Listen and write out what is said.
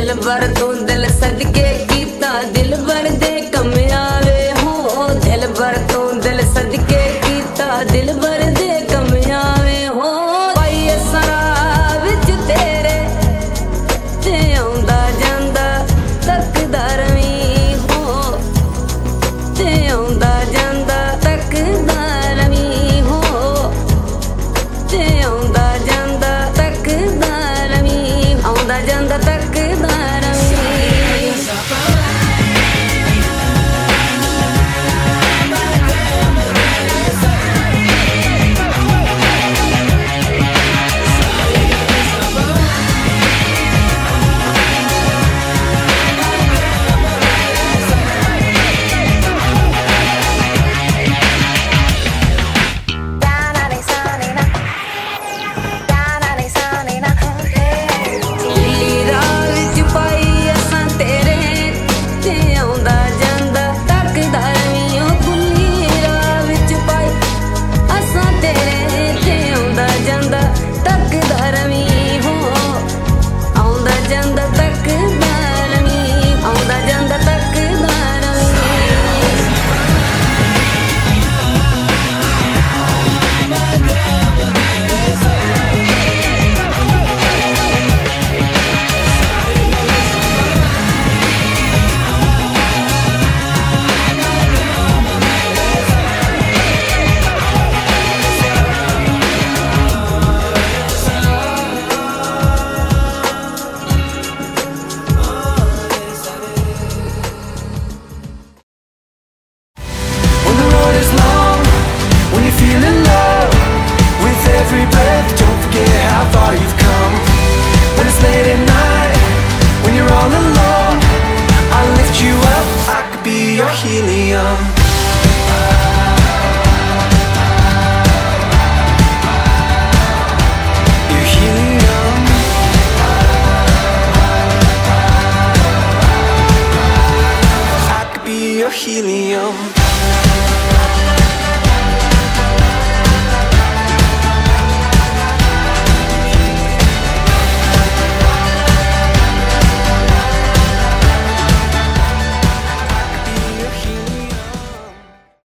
दिल भर तू दिल सदके कीता दिल भर दे कम आवे हो दिल भर तू दिल सदके कीता दिल भर दे कम आवे हो भाई सरा विच तेरे ते आउंदा जांदा तकदा रवी हो ते आउंदा जांदा तकदा रवी हो ते आउंदा जांदा तकदा रवी आउंदा जांदा तकदा रवी every breath, don't forget how far you've come. When it's late at night, when you're all alone, I'll lift you up, I could be your helium.